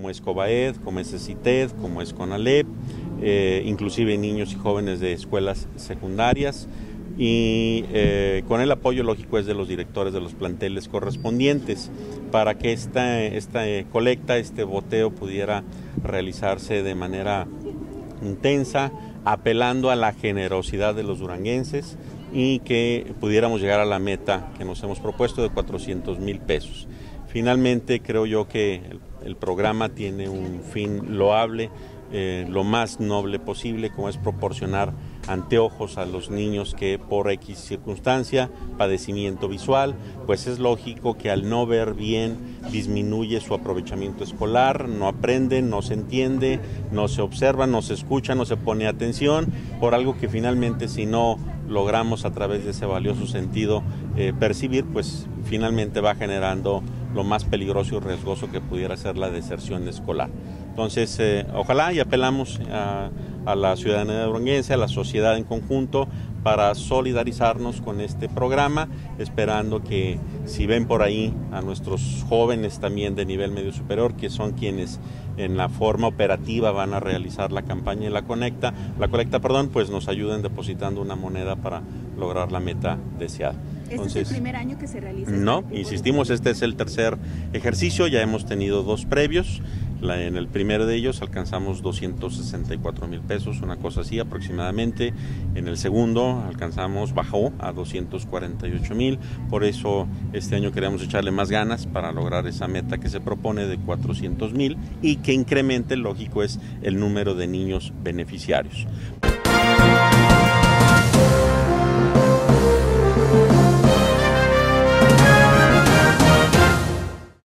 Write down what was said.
como es COBAED, como es CITED, como es CONALEP, inclusive niños y jóvenes de escuelas secundarias, y con el apoyo lógico es de los directores de los planteles correspondientes para que esta colecta, este boteo pudiera realizarse de manera intensa, apelando a la generosidad de los duranguenses y que pudiéramos llegar a la meta que nos hemos propuesto de 400,000 pesos. Finalmente creo yo que el programa tiene un fin loable, lo más noble posible, como es proporcionar anteojos a los niños que por X circunstancia, padecimiento visual, pues es lógico que al no ver bien disminuye su aprovechamiento escolar, no aprende, no se entiende, no se observa, no se escucha, no se pone atención, por algo que finalmente si no logramos a través de ese valioso sentido percibir, pues finalmente va generando lo más peligroso y riesgoso que pudiera ser la deserción escolar. Entonces, ojalá y apelamos a la ciudadanía duranguense, a la sociedad en conjunto, para solidarizarnos con este programa, esperando que si ven por ahí a nuestros jóvenes también de nivel medio superior, que son quienes en la forma operativa van a realizar la campaña y la colecta, pues nos ayuden depositando una moneda para lograr la meta deseada. Entonces, ¿este es el primer año que se realiza? No, insistimos, este es el tercer ejercicio, ya hemos tenido 2 previos. En el primero de ellos alcanzamos 264,000 pesos, una cosa así aproximadamente. En el segundo bajó a 248,000. Por eso este año queremos echarle más ganas para lograr esa meta que se propone de 400,000 y que incremente, lógico, es el número de niños beneficiarios.